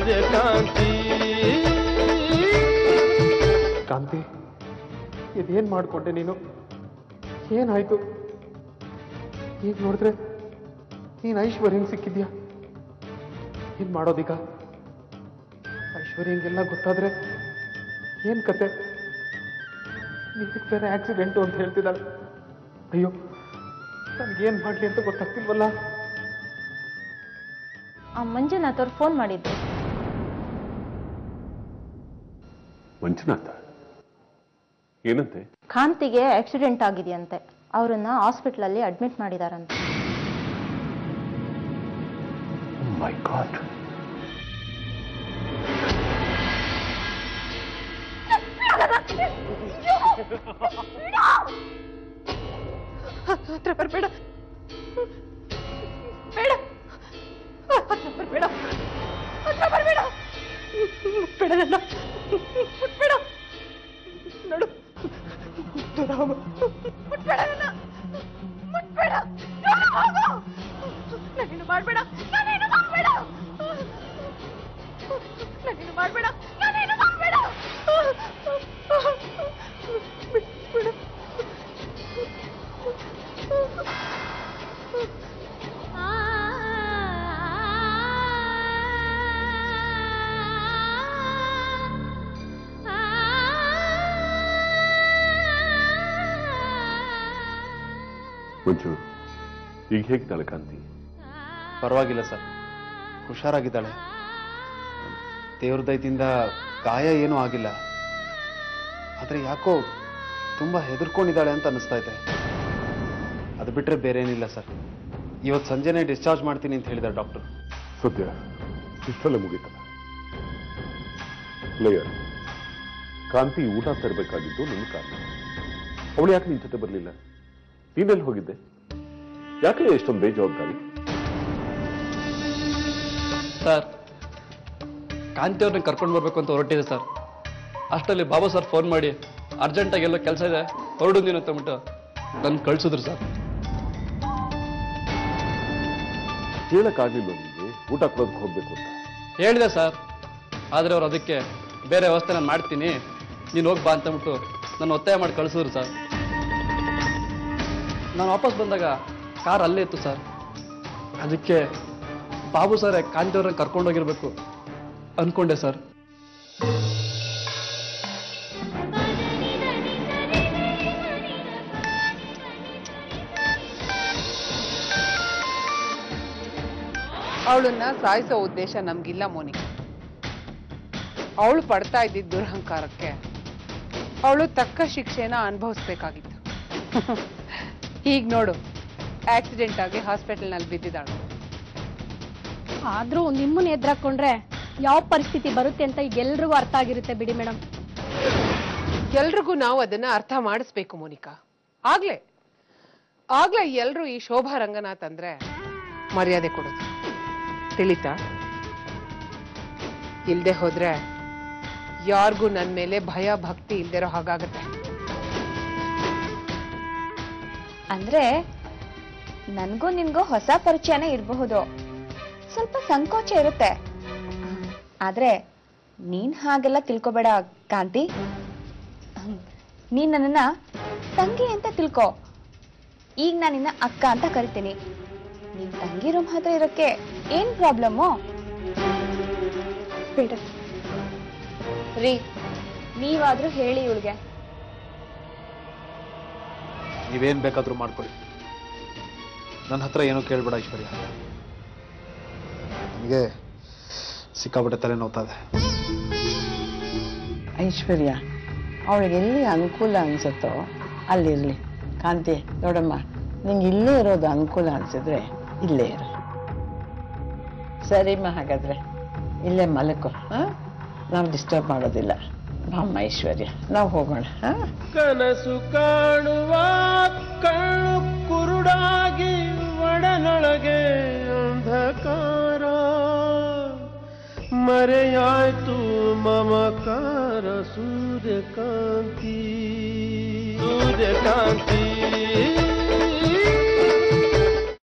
ಸೂರ್ಯಕಾಂತಿ ಕಾಂತಿ ಇದೇನ್ ಮಾಡ್ಕೊಂಡೆ ನೀನು ಏನಾಯ್ತು ಈಗ ನೋಡಿದ್ರೆ ನೀನ್ ಐಶ್ವರ್ಯಂಗ್ ಸಿಕ್ಕಿದ್ಯಾ ಏನ್ ಮಾಡೋದೀಗ ಐಶ್ವರ್ಯಂಗೆಲ್ಲ ಗೊತ್ತಾದ್ರೆ ಏನ್ ಕತೆ ನೀವಕ್ಕೆ ಬೇರೆ ಆಕ್ಸಿಡೆಂಟು ಅಂತ ಹೇಳ್ತಿದ್ದಾಳೆ ಅಯ್ಯೋ ನನ್ಗೇನ್ ಮಾಡ್ಲಿ ಅಂತ ಗೊತ್ತಾಗ್ತಿಲ್ವಲ್ಲ ಆ ಮಂಜುನಾಥ್ ಅವ್ರು ಫೋನ್ ಮಾಡಿದ್ರು ಮಂಜುನಾಥ ಏನಂತೆ ಕಾಂತಿಗೆ ಆಕ್ಸಿಡೆಂಟ್ ಆಗಿದೆಯಂತೆ ಅವರನ್ನ ಹಾಸ್ಪಿಟಲ್ ಅಲ್ಲಿ ಅಡ್ಮಿಟ್ ಮಾಡಿದಾರಂತೆ ಮೈ ಗಾಡ್ ಹತ್ರ ಬರಬೇಡ ಬೇಡ ಹತ್ರ ಬರಬೇಡ ಹತ್ರ ಬರಬೇಡ ಮುಟ್ಬೇಡ ನನ್ನ ಮುಟ್ಬೇಡ ನೋಡು ದೂರ ಹೋಗು ಮುಟ್ಬೇಡ ನನ್ನ ಮುಟ್ಬೇಡ ದೂರ ಹೋಗು ನಾನೇನು ಮಾಡಬೇಡ ನಾನೇನು ಮಾಡಬೇಡ ನಾನೇನು ಮಾಡಬೇಡ ನಾನೇನು ಮಾಡಬೇಡ ಬಿಟ್ಬಿಡ ಮಂಜು ಈಗ ಹೇಗಿದ್ದಾಳೆ ಕಾಂತಿ ಪರವಾಗಿಲ್ಲ ಸರ್ ಹುಷಾರಾಗಿದ್ದಾಳೆ ದೇವ್ರ ದಯದಿಂದ ಗಾಯ ಏನೂ ಆಗಿಲ್ಲ ಆದರೆ ಯಾಕೋ ತುಂಬ ಹೆದರ್ಕೊಂಡಿದ್ದಾಳೆ ಅಂತ ಅನಿಸ್ತಾ ಇದೆ ಅದು ಬಿಟ್ಟರೆ ಬೇರೆ ಏನಿಲ್ಲ ಸರ್ ಇವತ್ತು ಸಂಜೆನೇ ಡಿಸ್ಚಾರ್ಜ್ ಮಾಡ್ತೀನಿ ಅಂತ ಹೇಳಿದ್ದಾರೆ ಡಾಕ್ಟರ್ ಸದ್ಯ ಇಷ್ಟಲ್ಲೇ ಮುಗೀತಲ್ಲ ಲೇಯರ್ ಕಾಂತಿ ಊಟ ತರಬೇಕಾಗಿದ್ದು ನನ್ನ ಕಾರಣ ಅವಳು ಯಾಕೆ ನಿನ್ ಜೊತೆ ಬರಲಿಲ್ಲ ನೀನೆಲ್ಲಿ ಹೋಗಿದ್ದೆ ಯಾಕೆ ಎಷ್ಟೊಂದು ಬೇಜವಾಬ್ದಾರಿ ಸರ್ ಕಾಂತಿ ಅವ್ರನ್ನ ಕರ್ಕೊಂಡು ಬರ್ಬೇಕು ಅಂತ ಹೊರಟಿದೆ ಸರ್ ಅಷ್ಟರಲ್ಲಿ ಬಾಬು ಸರ್ ಫೋನ್ ಮಾಡಿ ಅರ್ಜೆಂಟಾಗಿ ಎಲ್ಲೋ ಕೆಲಸ ಇದೆ ಹೊರಡು ನೀನು ಅಂತಬಿಟ್ಟು ನನ್ನ ಕಳ್ಸಿದ್ರು ಸರ್ ಹೇಳಕ್ಕಾಗ್ಲಿಲ್ಲ ನಿಮಗೆ ಊಟ ಕೊಡೋದಕ್ಕೆ ಹೋಗ್ಬೇಕು ಅಂತ ಹೇಳಿದೆ ಸರ್ ಆದರೆ ಅವ್ರು ಅದಕ್ಕೆ ಬೇರೆ ವ್ಯವಸ್ಥೆ ನಾನು ಮಾಡ್ತೀನಿ ನೀನು ಹೋಗಿ ಬಾ ಅಂತಬಿಟ್ಟು ನಾನು ಒತ್ತಾಯ ಮಾಡಿ ಕಳಿಸಿದ್ರು ಸರ್ ನಾನು ವಾಪಸ್ ಬಂದಾಗ ಕಾರ್ ಅಲ್ಲೇ ಇತ್ತು ಸರ್ ಅದಕ್ಕೆ ಬಾಬು ಸರ್ ಕಾಂತಿ ಅವ್ರನ್ನ ಕರ್ಕೊಂಡೋಗಿರ್ಬೇಕು ಅನ್ಕೊಂಡೆ ಸರ್ ಅವಳನ್ನ ಸಾಯಿಸೋ ಉದ್ದೇಶ ನಮ್ಗಿಲ್ಲ ಮೋನಿಕಾ ಅವಳು ಪಡ್ತಾ ಇದ್ದಿದ್ದ ದುರಹಂಕಾರಕ್ಕೆ ಅವಳು ತಕ್ಕ ಶಿಕ್ಷೆನ ಅನುಭವಿಸ್ಬೇಕಾಗಿತ್ತು ಈಗ ನೋಡು ಆಕ್ಸಿಡೆಂಟ್ ಆಗಿ ಹಾಸ್ಪಿಟಲ್ನಲ್ಲಿ ಬಿದ್ದಿದ್ದಾಳು ಆದ್ರೂ ನಿಮ್ಮನ್ನ ಎದುರಾಕೊಂಡ್ರೆ ಯಾವ ಪರಿಸ್ಥಿತಿ ಬರುತ್ತೆ ಅಂತ ಈಗ ಎಲ್ರಿಗೂ ಅರ್ಥ ಆಗಿರುತ್ತೆ ಬಿಡಿ ಮೇಡಮ್ ಎಲ್ರಿಗೂ ನಾವು ಅದನ್ನ ಅರ್ಥ ಮಾಡಿಸ್ಬೇಕು ಮೋನಿಕಾ ಆಗ್ಲೇ ಎಲ್ರೂ ಈ ಶೋಭಾ ರಂಗನಾಥ್ ಅಂದ್ರೆ ಮರ್ಯಾದೆ ಕೊಡೋದು ತಿಳಿತಾ ಇಲ್ದೆ ಹೋದ್ರೆ ಯಾರಿಗೂ ನನ್ನ ಮೇಲೆ ಭಯ ಭಕ್ತಿ ಇಲ್ದಿರೋ ಹಾಗಾಗತ್ತೆ ಅಂದ್ರೆ ನನ್ಗೂ ನಿನ್ಗೂ ಹೊಸ ಪರಿಚಯನೇ ಇರಬಹುದು ಸ್ವಲ್ಪ ಸಂಕೋಚ ಇರುತ್ತೆ ಆದ್ರೆ ನೀನ್ ಹಾಗೆಲ್ಲ ತಿಳ್ಕೊಬೇಡ ಕಾಂತಿ ನೀನ್ ನನ್ನನ್ನ ತಂಗಿ ಅಂತ ತಿಳ್ಕೊ ಈಗ ನಾನು ನಿನ್ನ ಅಕ್ಕ ಅಂತ ಕರಿತೀನಿ ನಿನ್ ತಂಗಿ ರೂಮ್ ಹತ್ರ ಇರಕ್ಕೆ ಏನ್ ಪ್ರಾಬ್ಲಮ್ಮು ಬೇಡ ರೀ ನೀವಾದ್ರೂ ಹೇಳಿ ಇವಳಿಗೆ ನೀವೇನು ಬೇಕಾದರೂ ಮಾಡ್ಕೊಳ್ಳಿ ನನ್ನ ಹತ್ರ ಏನೂ ಕೇಳಬೇಡ ಐಶ್ವರ್ಯ ನನಗೆ ಸಿಕ್ಕಾಪಟ್ಟೆ ತಲೆ ನೋವ್ತದೆ ಐಶ್ವರ್ಯ ಅವಳಿಗೆ ಎಲ್ಲಿ ಅನುಕೂಲ ಅನ್ಸುತ್ತೋ ಅಲ್ಲಿರ್ಲಿ ಕಾಂತಿ ನೋಡಮ್ಮ ನಿಂಗೆ ಇಲ್ಲೇ ಇರೋದು ಅನುಕೂಲ ಅನ್ಸಿದ್ರೆ ಇಲ್ಲೇ ಇರು ಸರಿಮ್ಮ ಹಾಗಾದ್ರೆ ಇಲ್ಲೇ ಮಲಕೋ ನಾವು ಡಿಸ್ಟರ್ಬ್ ಮಾಡೋದಿಲ್ಲ ಬಾಮ್ಮ ಐಶ್ವರ್ಯ ನಾವು ಹೋಗೋಣ ಕನಸು ಕಾಣುವ ಕಣ್ಣು ಕುರುಡಾಗಿ ಒಡನೊಳಗೆ ಅಂಧಕಾರ ಮರೆಯಾಯ್ತು ಮಮಕಾರ ಸೂರ್ಯಕಾಂತಿ